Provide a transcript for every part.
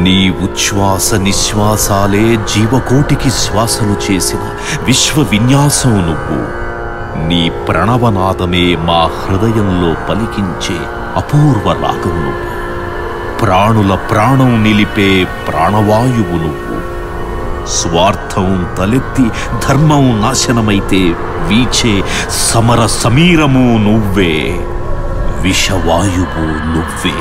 నీ ఉచ్ఛ్వాస నిశ్వాసాలే జీవకోటికి శ్వాసలు చేసిన విశ్వ విన్యాసం నువ్వు. నీ ప్రణవనాదమే మా హృదయంలో పలికించే అపూర్వ రాగం నువ్వు. ప్రాణుల ప్రాణం నిలిపే ప్రాణవాయువు నువ్వు. స్వార్థం తలెత్తి ధర్మం నాశనమైతే వీచే సమర సమీరము నువ్వే. విషవాయువు నువ్వే.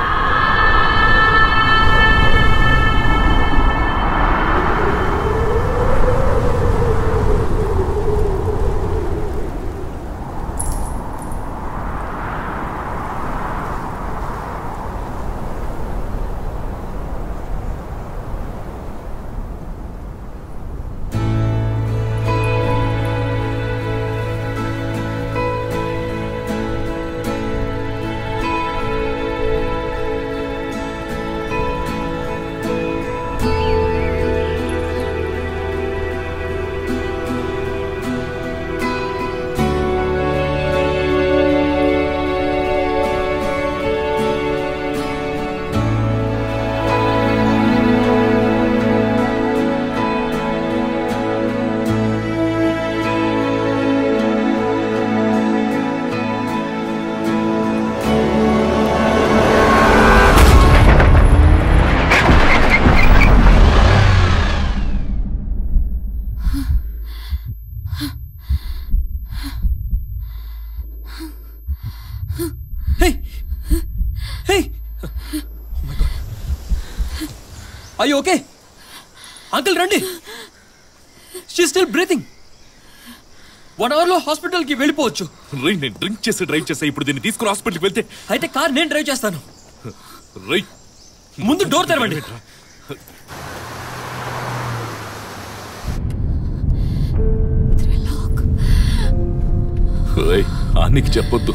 Are you okay? Uncle, రండి. She's still breathing. 1 hour లో హాస్పిటల్ కి వెళ్ళిపోవచ్చు. నేను డ్రింక్ చేసి డ్రైవ్ చేసా. ఇప్పుడు దీన్ని తీసుకుని హాస్పిటల్కి వెళ్తే అయితే కార్ నేను డ్రైవ్ చేస్తాను. రై ముందు డోర్ తెరవండి. ఆనికి చెప్పొద్దు.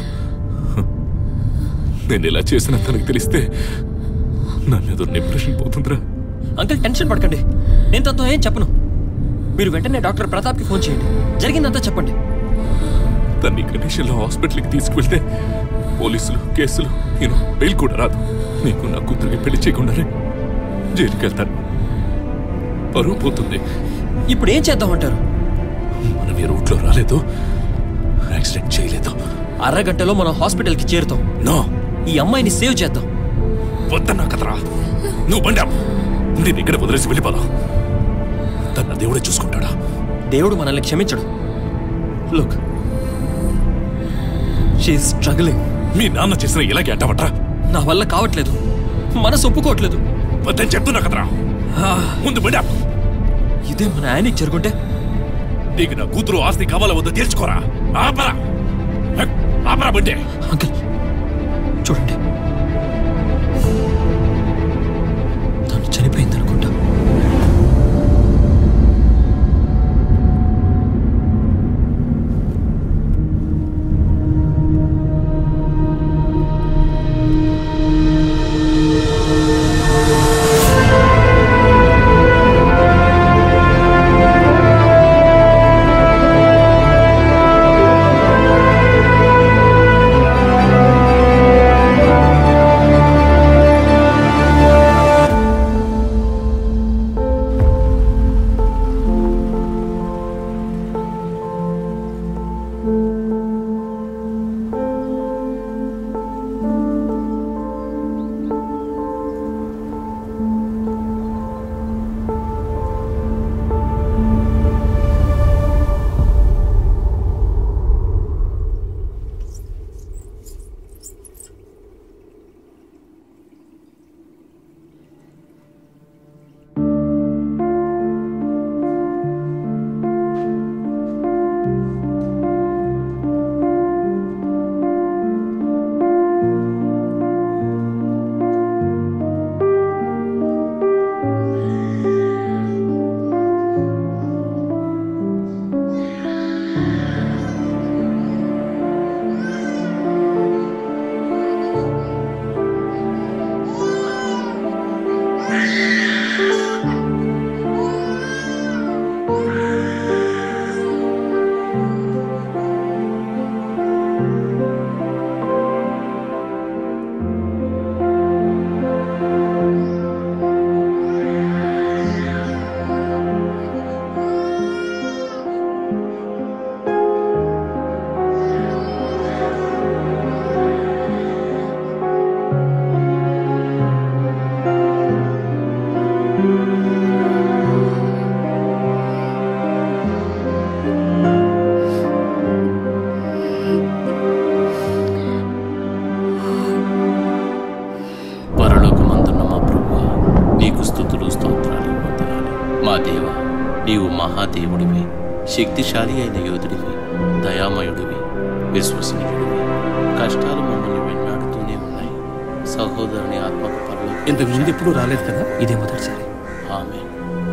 నేను ఇలా చేసిన తనకు తెలిస్తే నా మీద డిప్రెషన్ పోతుందిరా. అంకుల్, టెన్షన్ పడకండి. నేను తనతో ఏం చెప్పను. మీరు వెంటనే డాక్టర్ ప్రతాప్కి ఫోన్ చేయండి. జరిగిందంతా చెప్పండి. తన ఈ కండిషన్లో హాస్పిటల్కి తీసుకువెళ్తే పోలీసులు కేసులు బెయిల్ కూడా రాదు. నీకు నా కూతురికి పెళ్లి చేయకుండానే జైలుకి వెళ్తాను. పరువు పోతుంది. ఇప్పుడు ఏం చేద్దామంటారు? మనం ఈ రూట్లో రాలేదు, యాక్సిడెంట్ చేయలేదు. అరగంటలో మనం హాస్పిటల్కి చేరుతాం. నో, ఈ అమ్మాయిని సేవ్ చేద్దాం. వద్దన్నా కదరా. నువ్వు బండా, నేను ఇక్కడ వదిలేసి వెళ్ళిపోదాం. తన దేవుడే చూసుకుంటాడా? దేవుడు మనల్ని క్షమించడు. Look, she is struggling. మీ నాన్న చేసిన ఇలాగే అంటావట్రా? నా వల్ల కావట్లేదు, మనసు ఒప్పుకోవట్లేదు. వద్దని చెప్తున్నా కదరా. ముందు బండా. ఇదే మన ఆయనకి జరుగుంటే? నీకు నా కూతురు ఆస్తి కావాలా వద్ద తీర్చుకోరా. ఆపరా ఆపరా బండే. అంకుల్ చూడండి, తను చనిపోయింది అనుకుంటా. దేవుడివి, శక్తిశాలి అయిన యోధుడివి, దయామయుడివి, విశ్వసనీయుడివి. కష్టాలు మమ్మల్ని వెన్నాడుతూనే ఉన్నాయి. సహోదరుని ఆత్మకు పరలోకం ఇంతకు ముందు ఎప్పుడు రాలేదు కదా, ఇదే మొదటిసారి. ఆమేన్.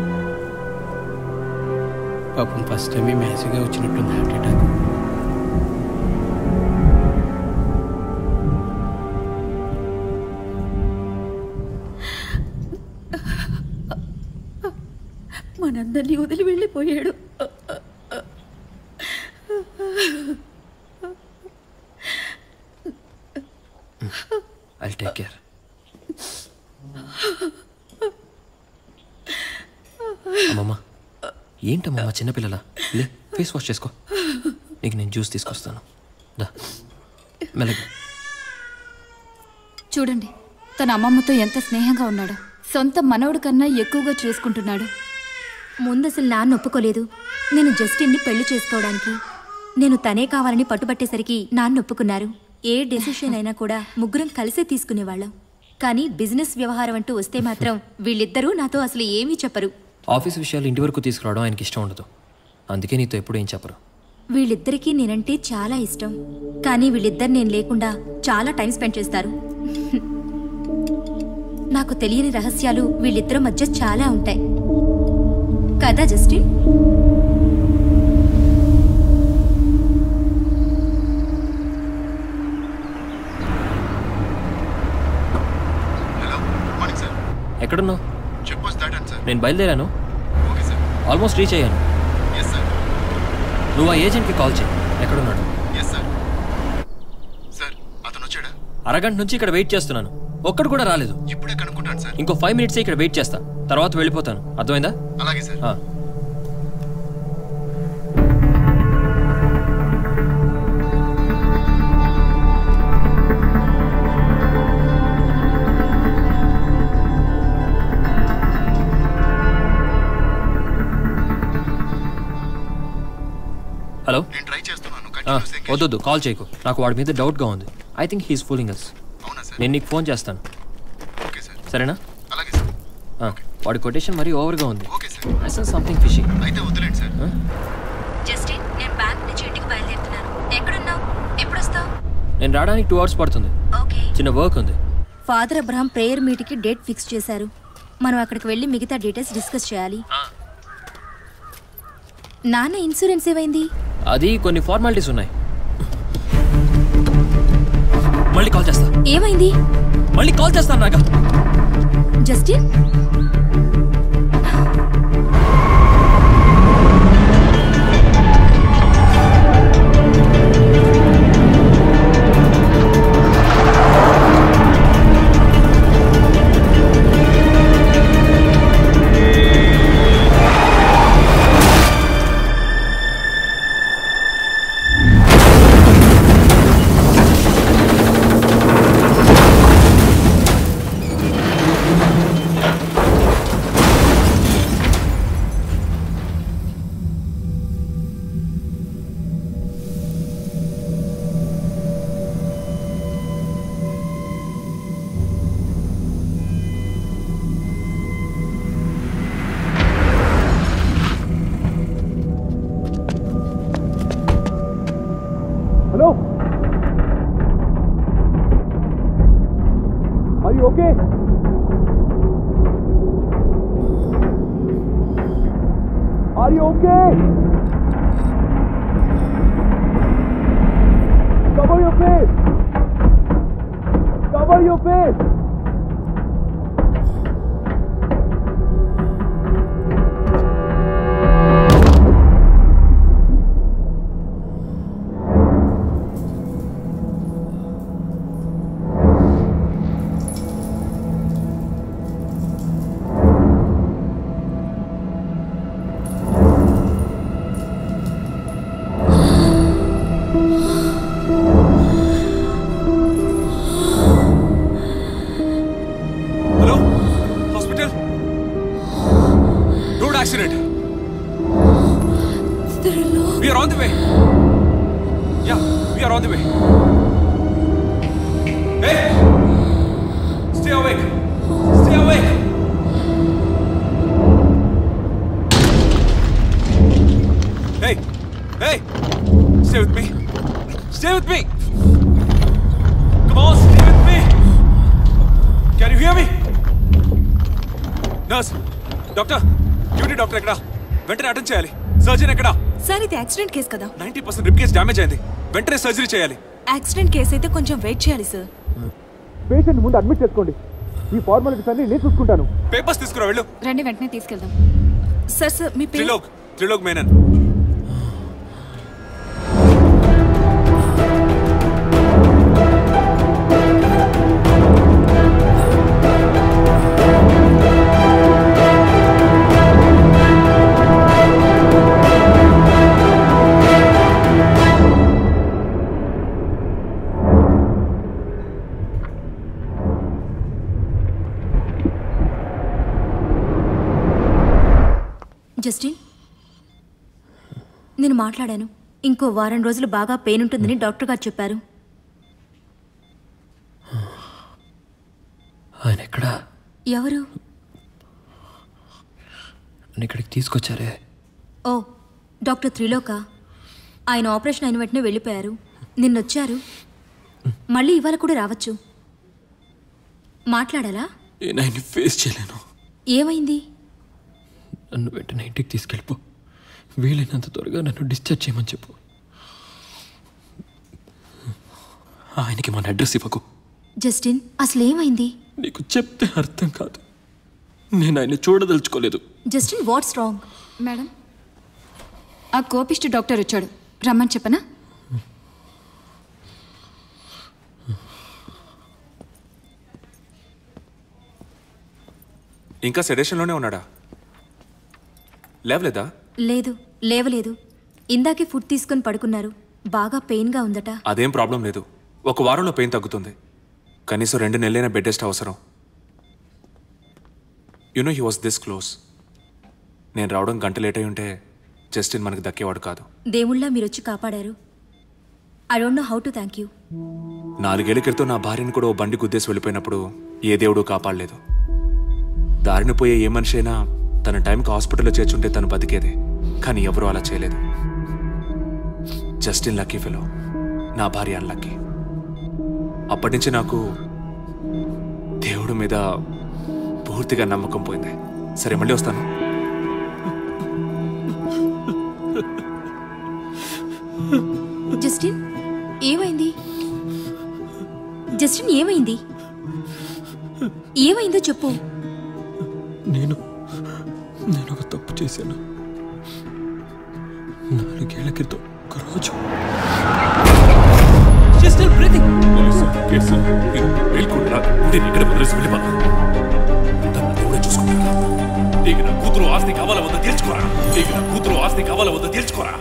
పాపం ఫస్ట్ టైం మ్యాచ్గా వచ్చినట్టుంది హార్ట్ అటాక్. మనందరినీ వదిలి వెళ్ళిపోయాడు. I'll take care. అమ్మమ్మ, ఏంటమ్మమ్మ చిన్నపిల్లల? లే, ఫేస్ వాష్ చేసుకో. నీకు నేను జ్యూస్ తీసుకొస్తాను. దా మెల్లగా. చూడండి, తన అమ్మమ్మతో ఎంత స్నేహంగా ఉన్నాడు. సొంత మనవడు కన్నా ఎక్కువగా చూసుకుంటున్నాడు. ముందు అసలు నాన్న ఒప్పుకోలేదు నేను జస్టిన్ని పెళ్లి చేసుకోవడానికి. నేను తనే కావాలని పట్టుబట్టేసరికి నాన్న ఒప్పుకున్నారు. ఏ డెసిషన్ అయినా కూడా ముగ్గురం కలిసే తీసుకునేవాళ్ళం. కానీ బిజినెస్ వ్యవహారం అంటూ వస్తే మాత్రం వీళ్ళిద్దరూ నాతో అసలు ఏమీ చెప్పరు. ఆఫీస్ విషయాలు ఇంటి వరకు తీసుకురావడం ఆయనకి ఇష్టం ఉండదు. అందుకే నీతో ఎప్పుడు ఏం చెప్పరు. వీళ్ళిద్దరికీ నేనంటే చాలా ఇష్టం. కానీ వీళ్ళిద్దరు నేను లేకుండా చాలా టైం స్పెండ్ చేస్తారు. నాకు తెలియని రహస్యాలు వీళ్ళిద్దరి మధ్య చాలా ఉంటాయి కదా జస్టిన్? ఎక్కడున్నావు? నేను బయలుదేరాను. ఆల్మోస్ట్ రీచ్ అయ్యాను. నువ్వు ఆ ఏజెంట్కి కాల్ చేయి. ఎక్కడున్నాడు? అరగంట నుంచి ఇక్కడ వెయిట్ చేస్తున్నాను. ఒక్కడు కూడా రాలేదు. ఇంకో 5 minutes ఇక్కడ వెయిట్ చేస్తా. తర్వాత వెళ్ళిపోతాను. అర్థమైందా? అలాగే సార్. హలో, నేను ట్రై చేస్తున్నాను. వద్దు, కాల్ చేయకు. నాకు వాడి మీద డౌట్గా ఉంది. I think he's fooling us. అవునా సార్? నేను నీకు ఫోన్ చేస్తాను. Okay sir. సరేనా? అలాగే సార్. వాడి కొటేషన్ మరీ ఓవర్గా ఉంది. Okay sir. I sense something fishing. అయితే వదిలేండి సార్. జస్టిన్, నేను బ్యాంక్ నుంచి ఇంటికి బయలుదేరుతున్నాను. ఎక్కడున్నావు? ఎప్పుడు వస్తావు? నేను రావడానికి 2 hours పడుతుంది. ఓకే. చిన్న వర్క్ ఉంది. ఫాదర్ అబ్రహాం ప్రేయర్ మీటింగ్కి డేట్ ఫిక్స్ చేశారు. మనం అక్కడికి వెళ్ళి మిగతా డీటెయిల్స్ డిస్కస్ చేయాలి. నాన్న ఇన్సూరెన్స్ ఏమైంది? అది కొన్ని ఫార్మాలిటీస్ ఉన్నాయి. మళ్ళీ కాల్ చేస్తా. ఏమైంది? మళ్ళీ కాల్ చేస్తాను Naga. Justin, Hey! Stay with me! Stay with me! Come on, stay with me! Can you hear me? Nurse! Doctor! Duty doctor ekkada? వెంటనే అటెండ్ చేయాలి. సర్జన్ ఎక్కడా? సార్ ఇది యాక్సిడెంట్ కేసు కదా. 90% రిప్ కేస్ డ్యామేజ్ అయింది. వెంటనే సర్జరీ చేయాలి. Accident case అయితే కొంచెం వెయిట్ చేయాలి సార్. పేషెంట్ ముందు అడ్మిట్ చేసుకోండి. ఈ ఫార్మాలిటీస్ అన్ని నేను చూసుకుంటాను. పేపర్స్ తీసుకురా వెళ్ళు. రండి వెంటనే తీసుకెళ్దాం. సార్ మీ పేరు? త్రిలోక్ మేనన్. జస్టిన్, నేను మాట్లాడాను. ఇంకో వారం రోజులు బాగా పెయిన్ ఉంటుందని డాక్టర్ గారు చెప్పారు. ఆయన ఎక్కడా? ఎవరు? ఇక్కడికి తీసుకొచ్చారే. ఓ, డాక్టర్ త్రిలోక. ఆయన ఆపరేషన్ అయిన వెంటనే వెళ్ళిపోయారు. నిన్నొచ్చారు, మళ్ళీ ఇవాళ కూడా రావచ్చు. మాట్లాడాలా? నేను ఆయన్ని ఫేస్ చేయలేను. ఏమైంది? నన్ను వెంటనే ఇంటికి తీసుకెళ్ళిపో. వీలైనంత త్వరగా నన్ను డిశ్చార్జ్ చేయమని చెప్పు. ఆయనకి మన అడ్రస్ ఇవ్వకు. జస్టిన్, అసలు ఏమైంది? నీకు చెప్తే అర్థం కాదు. నేను ఆయన చూడదలుచుకోలేదు. Justin, what's wrong? మేడం, ఆ కోపిస్ట్ డాక్టర్ వచ్చాడు, రమ్మని చెప్పనా? ఇంకా సెడేషన్లోనే ఉన్నాడా? లేవలేదా? లేదు, లేవలేదు. ఇందాకే ఫుడ్ తీసుకొని పడుకున్నారు. బాగా పెయిన్గా ఉందట. అదేం ప్రాబ్లం లేదు. ఒక వారంలో పెయిన్ తగ్గుతుంది. కనీసం 2 నెలలైన బెడ్ రెస్ట్ అవసరం. You know he was this close. నేను రావడం గంట లేట్ అయి ఉంటే జస్టిన్ మనకు దక్కేవాడు కాదు. దేవుళ్ళ మీరొచ్చి కాపాడారు. I don't know how to thank you. 4 ఏళ్ల క్రితం నా భార్యను కూడా ఓ బండి గుద్దేసి వెళ్ళిపోయినప్పుడు ఏ దేవుడు కాపాడలేదు. దారిని పోయే ఏ మనిషి అయినా తన టైంకి హాస్పిటల్లో చేర్చుంటే తను బతికేది. కానీ ఎవరూ అలా చేయలేదు. జస్టిన్ లక్కీ ఫెలో, నా భార్య అన్లక్కీ. అప్పటి నుంచి నాకు దేవుడి మీద పూర్తిగా నమ్మకం పోయింది. సరే, మళ్ళీ వస్తాను. జస్టిన్, ఏమైంది? జస్టిన్, ఏమైంది? ఏమైందో చెప్పు. నేను ఒక తప్పు చేశాను. 4 ఏళ్ల క్రితం ఒక రోజు నీకు నా కూతురు ఆస్తి కావాలా వద్ద తీర్చుకోరా. నీకు నా కూతురు ఆస్తి కావాలా వద్ద తీర్చుకోరా.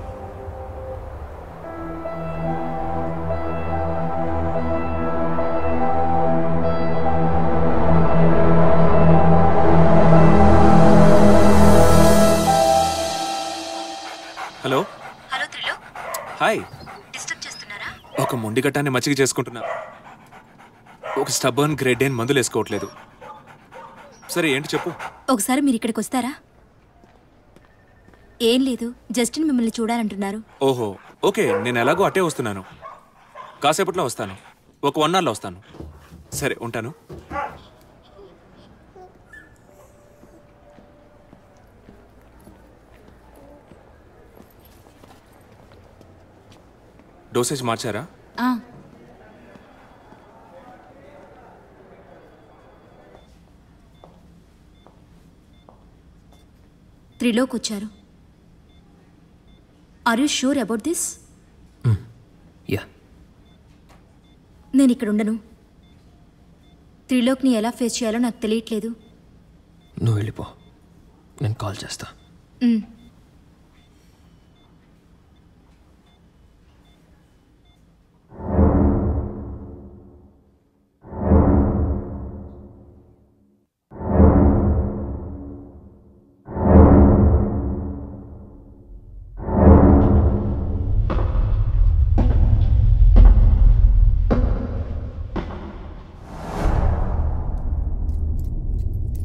Hello. Hello Trilok. Hi. Disturb చేస్తున్నారా? ఒక మొండి గట్టాన్ని మచ్చిక చేసుకుంటున్నా. ఒక స్టబర్న్ గ్రేడ్ అని మందులు వేసుకోవట్లేదు. సరే, ఏంటి చెప్పు. ఒకసారి మీరు ఇక్కడికి వస్తారా? ఏం లేదు, జస్టిన్ మిమ్మల్ని చూడాలంటున్నారు. ఓహో, ఓకే. నేను ఎలాగో అటే వస్తున్నాను. కాసేపట్లో వస్తాను. ఒక 1 అవర్లో వస్తాను. సరే, ఉంటాను. డోసేజ్ మార్చారా? త్రిలోక్ వచ్చారు. Are you sure about this? Yeah. నేను ఇక్కడ ఉండను. త్రిలోక్ని ఎలా ఫేస్ చేయాలో నాకు తెలియట్లేదు. నువ్వు వెళ్ళిపో, నేను కాల్ చేస్తా.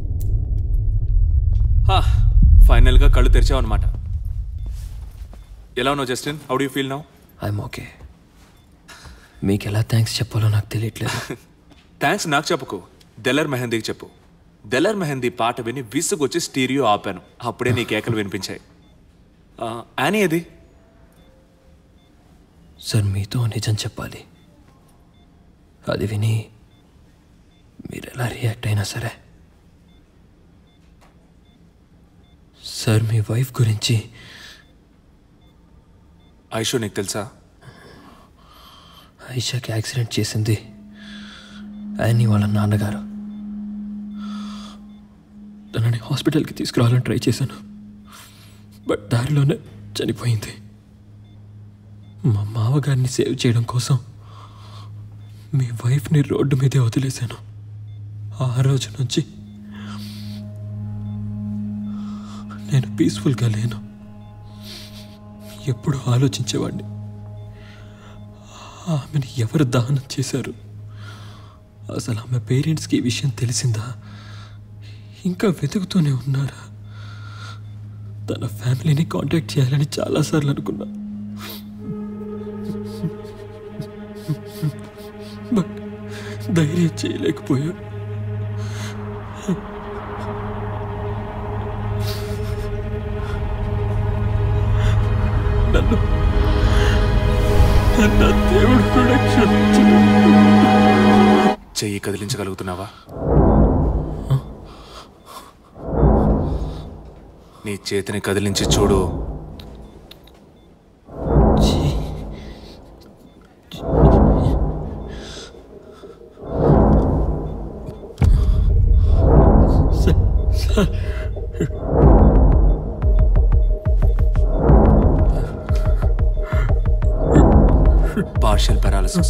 ఫైనల్గా కళ్ళు తెరిచావన్నమాట. ఎలా ఉన్నావు Justin? How do you feel now? I'm okay. మీకు ఎలా థ్యాంక్స్ చెప్పాలో నాకు తెలియట్లేదు. థ్యాంక్స్ నాకు చెప్పుకో, దెల్లర్ మెహందీకి చెప్పు. దెల్లర్ మెహందీ పాట విని విసుగొచ్చి స్టీరియో ఆపాను. అప్పుడే నీ కేకలు వినిపించాయి. యానీ అది? సార్ మీతో నిజం చెప్పాలి. అది విని మీరు ఎలా రియాక్ట్ అయినా సరే. సార్ మీ వైఫ్ గురించి. ఐషు నీకు తెలుసా? ఐషాకి యాక్సిడెంట్ చేసింది యానీ వాళ్ళ నాన్నగారు. తనని హాస్పిటల్కి తీసుకురావాలని ట్రై చేశాను, బట్ దారిలోనే చనిపోయింది. మా మామగారిని సేవ్ చేయడం కోసం మీ వైఫ్ని రోడ్డు మీదే వదిలేశాను. ఆ రోజు నుంచి నేను పీస్ఫుల్గా లేను. ఎప్పుడు ఆలోచించేవాడిని, ఆమెను ఎవరు దహనం చేశారు, అసలు ఆమె పేరెంట్స్కి ఈ విషయం తెలిసిందా, ఇంకా వెతుకుతూనే ఉన్నారా, తన ఫ్యామిలీని కాంటాక్ట్ చేయాలని చాలాసార్లు అనుకున్నా. బట్ ధైర్యం చేయలేకపోయా. నన్ను నా దేవుడు కూడా క్షమించడు. చెయ్యి కదిలించగలుగుతున్నావా? నీ చేతిని కదిలించి చూడు. Partial paralysis.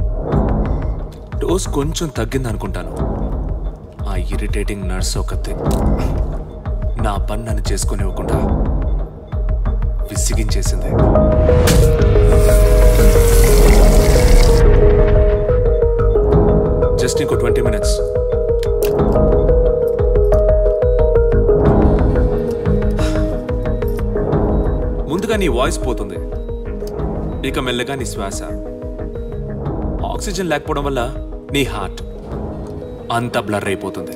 డోస్ కొంచెం తగ్గింది అనుకుంటాను. ఆ ఇరిటేటింగ్ నర్స్ ఒకతే నా పని నన్ను చేసుకునివ్వకుండా విసిగించేసింది. జస్ట్ ఇంకో 20 minutes. ముందుగా నీ వాయిస్ పోతుంది, ఇక మెల్లగా నీ శ్వాస. ఆక్సిజన్ లేకపోవడం వల్ల నీ హార్ట్ అంతా బ్లర్ అయిపోతుంది.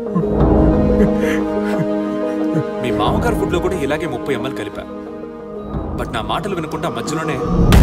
మీ మామగారు ఫుడ్లో కూడా ఇలాగే 30 ml కలిపా. బట్ నా మాటలు వినకుండా మధ్యలోనే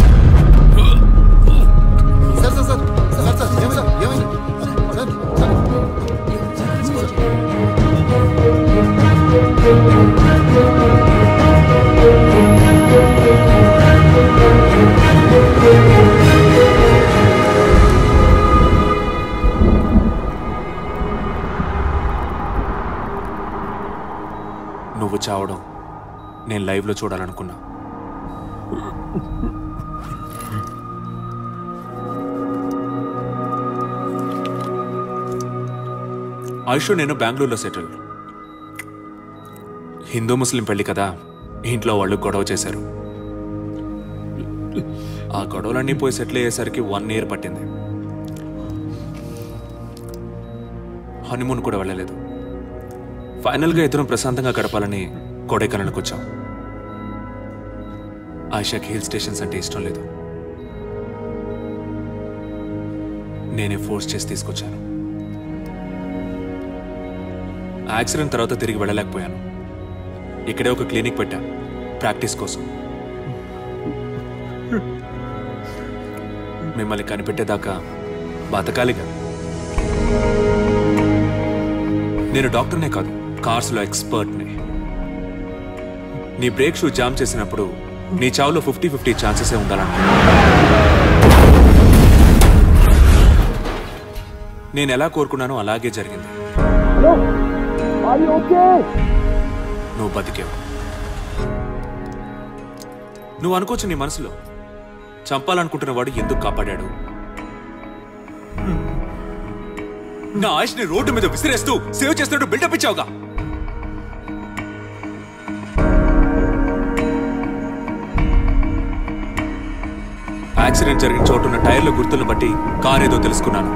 నువ్వు చావడం నేను లైవ్లో చూడాలనుకున్నా. ఐషు నేను బెంగళూరులో సెటిల్. హిందూ ముస్లిం పెళ్లి కదా, ఇంట్లో వాళ్ళు గొడవ చేశారు. ఆ గొడవలన్నీ పోయి సెటిల్ అయ్యేసరికి 1 year పట్టింది. హనీమూన్ కూడా వెళ్ళలేదు. ఫైనల్గా ఇద్దరం ప్రశాంతంగా గడపాలని కొడైకెనాల్కి వచ్చాం. ఆయిషాకి హిల్ స్టేషన్స్ అంటే ఇష్టం లేదు. నేనే ఫోర్స్ చేసి తీసుకొచ్చాను. యాక్సిడెంట్ తర్వాత తిరిగి వెళ్ళలేకపోయాను. ఇక్కడే ఒక క్లినిక్ పెట్టా ప్రాక్టీస్ కోసం. మిమ్మల్ని కనిపెట్టేదాకా బతకాలిగా. నేను డాక్టర్నే కాదు, కార్స్లో ఎక్స్పర్ట్ని. నీ బ్రేక్ షూ జామ్ చేసినప్పుడు నీ చావులో 50-50 ఛాన్సెసే ఉండాలనుకున్నా. నేను ఎలా కోరుకున్నానో అలాగే జరిగింది. నువ్వు బతికావు. నువ్వు అనుకోవచ్చు నీ మనసులో, చంపాలనుకుంటున్న వాడు ఎందుకు కాపాడాడు? నా ఆయుష్ని రోడ్డు మీద విసిరేస్తూ సేవ్ చేస్తున్నట్టు బిల్డప్ ఇచ్చావుగా. యాక్సిడెంట్ జరిగిన చోటున్న టైర్ల గుర్తులను బట్టి కార్ ఏదో తెలుసుకున్నాను.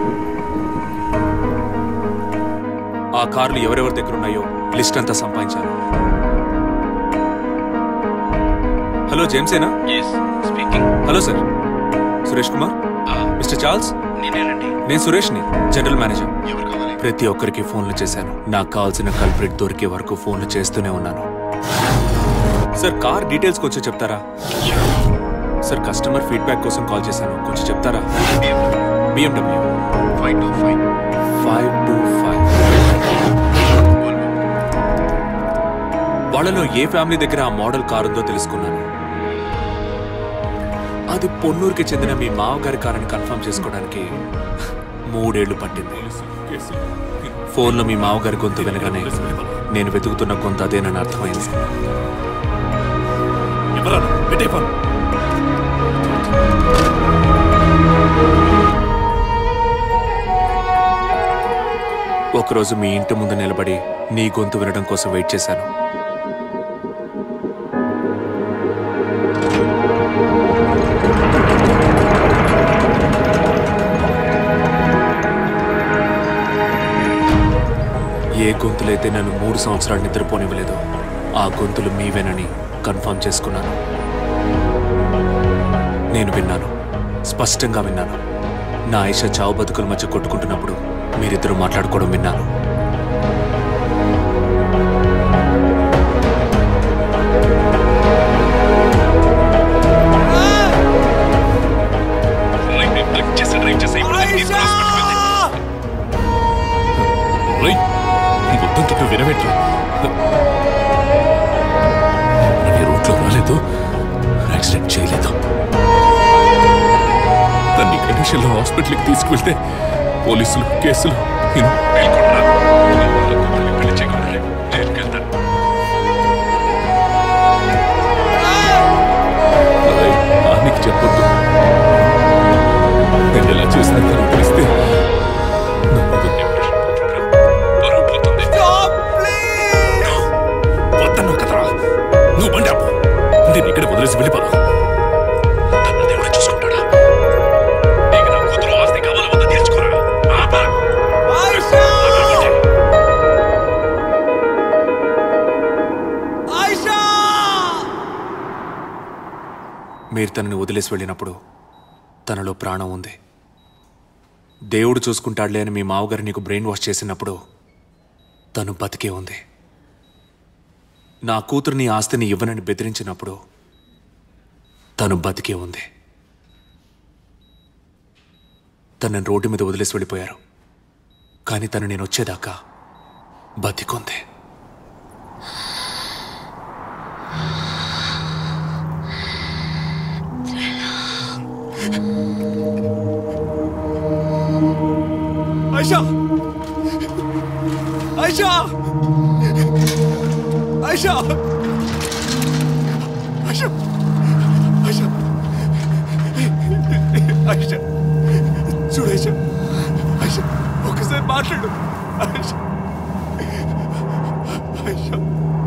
ఆ కార్లు ఎవరెవరి దగ్గర ఉన్నాయో లిస్ట్ అంతా సంపాదించాను. హలో జేమ్సేనా? Hello sir, Suresh Kumar. Mister Charles, నేను సురేష్ని, జనరల్ మేనేజర్. ప్రతి ఒక్కరికి ఫోన్లు చేశాను. నాకు కావాల్సిన కల్ప్రిట్ దొరికే వరకు ఫోన్లు చేస్తూనే ఉన్నాను. సార్, కార్ డీటెయిల్స్ కొంచెం చెప్తారా? సార్, కస్టమర్ ఫీడ్బ్యాక్ కోసం కాల్ చేశాను, కొంచెం చెప్తారా? BMW 525. వాళ్ళలో ఏ ఫ్యామిలీ దగ్గర ఆ మోడల్ కారు ఉందో తెలుసుకున్నాను. అది పొన్నూరుకి చెందిన మీ మావగారి కారని కన్ఫర్మ్ చేసుకోవడానికి 3 ఏళ్లు పట్టింది. ఫోన్లో మీ మావగారి గొంతు వినగానే నేను వెతుకుతున్న గొంతు అదేనని అర్థమైంది. ఒకరోజు మీ ఇంటి ముందు నిలబడి నీ గొంతు వినడం కోసం వెయిట్ చేశాను. ఏ గొంతులైతే నన్ను 3 సంవత్సరాలు నిద్రపోనివ్వలేదు, ఆ గొంతులు మీవేనని కన్ఫర్మ్ చేసుకున్నాను. నేను విన్నాను, స్పష్టంగా విన్నాను. నా ఆయిషా చావు బతుకుల మధ్య కొట్టుకుంటున్నప్పుడు మీరిద్దరూ మాట్లాడుకోవడం విన్నాను. వినవేట్రా, రూట్లో రాలేదు, యాక్సిడెంట్ చేయలేదు. తన్ని కండిషన్లో హాస్పిటల్కి తీసుకువెళ్తే పోలీసులు కేసులు పెళ్లి చేయకుండా జైలుకి వెళ్తాను. నీకు చెప్పొద్దు. నేను ఎలా చేసినా తను తెలిస్తే నువ్వు బండి ఆపు. నేను ఇక్కడ వదిలేసి వెళ్ళిపోదా? తన దేవుడే చూసుకుంటాడా? నీకు నా కూతురు ఆస్తి కావాలి, వద్ద తీర్చుకోరా. మీరు తనని వదిలేసి వెళ్ళినప్పుడు తనలో ప్రాణం ఉంది. దేవుడు చూసుకుంటాడులే అని మీ మావగారు నీకు బ్రెయిన్ వాష్ చేసినప్పుడు తను బతికే ఉంది. నా కూతురుని ఆస్తిని ఇవ్వనని బెదిరించినప్పుడు తను బతికే ఉంది. తనని రోడ్డు మీద వదిలేసి వెళ్ళిపోయారు, కానీ తను నేను వచ్చేదాకా బతికుంది. ఆయిషా! ఆయిషా! ఆయిషా! ఆయిషా! ఆయిషా! ఆయిషా! చూడు ఆయిషా! ఆయిషా! ఒకసారి మాట్లాడు ఆయిషా! ఆయిషా!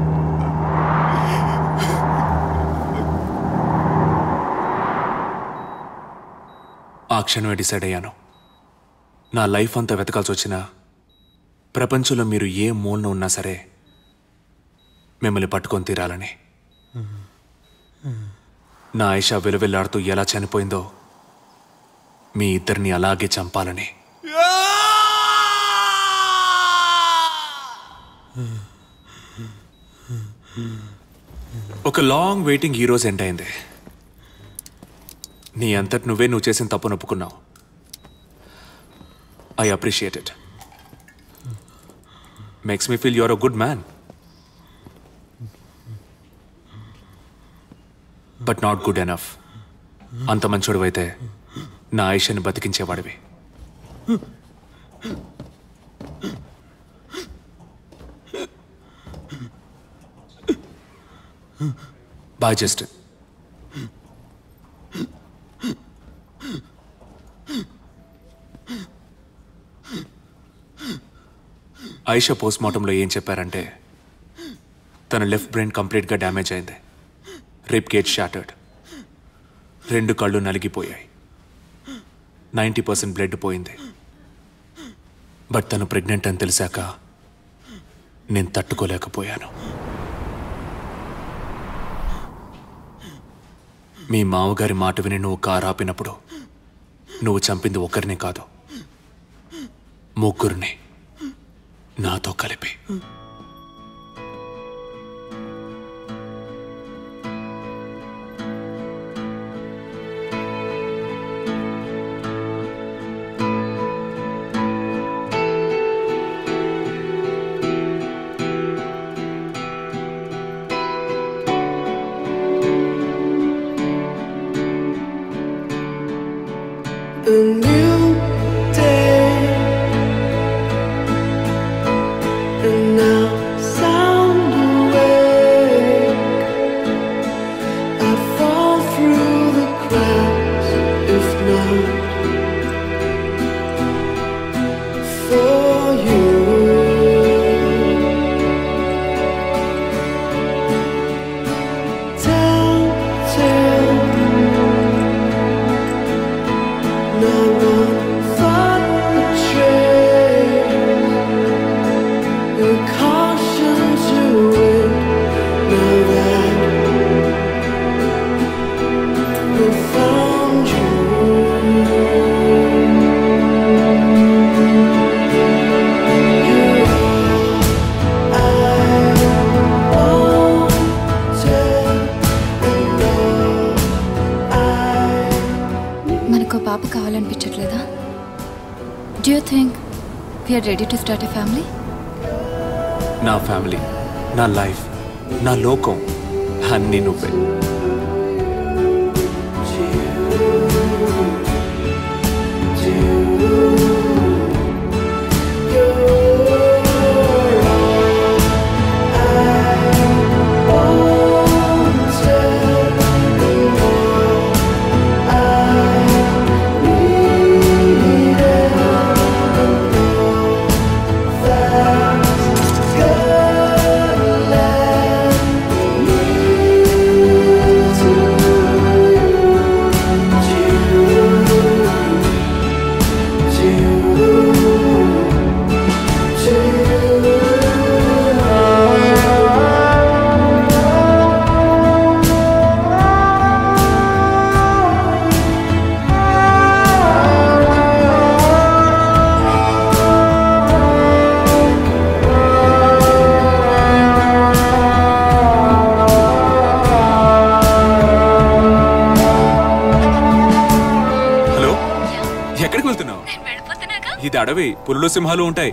ఆ క్షణమే డిసైడ్ అయ్యాను, నా లైఫ్ అంతా వెతకాల్సి వచ్చినా ప్రపంచంలో మీరు ఏ మూలన ఉన్నా సరే మిమ్మల్ని పట్టుకొని తీరాలని. నా ఆయిషా వెలువెల్లాడుతూ ఎలా చనిపోయిందో మీ ఇద్దరిని అలాగే చంపాలని. ఒక లాంగ్ వెయిటింగ్ ఈరోజు ఎండ్ అయింది. నీ అంతటి నువ్వు చేసిన తప్పును ఒప్పుకున్నావు. I appreciate it. Makes me feel you're a good man, but not good enough. అంత మంచోడు అయితే నా ఆయిషాని బతికించేవాడివి. Bye Justin. ఆయిషా పోస్ట్మార్టంలో ఏం చెప్పారంటే తన లెఫ్ట్ బ్రెయిన్ కంప్లీట్గా డ్యామేజ్ అయింది. రిప్ కేజ్ షాటర్డ్, 2 కళ్ళు నలిగిపోయాయి, 90% బ్లడ్ పోయింది. బట్ తను ప్రెగ్నెంట్ అని తెలిసాక నేను తట్టుకోలేకపోయాను. మీ మామగారి మాట విని నువ్వు కారు ఆపినప్పుడు నువ్వు చంపింది ఒకరినే కాదు, ముగ్గురిని నాతో కలిపి. A new day, and now sound awake. I fall through the cracks, if not for you. పాప కావాలనిపించట్లేదా? Do you think we are ready to start a family? నా ఫ్యామిలీ, నా లైఫ్, నా లోకం అన్నీ నువ్వే. ఇది అడవి, పులులు సింహాలు ఉంటాయి.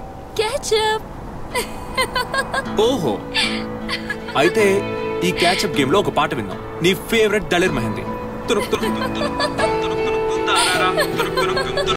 ఓహో, అయితే ఈ క్యాచప్ గేమ్ లో ఒక పాట విన్నాం, నీ ఫేవరెట్ దళిర్ మెహందీ.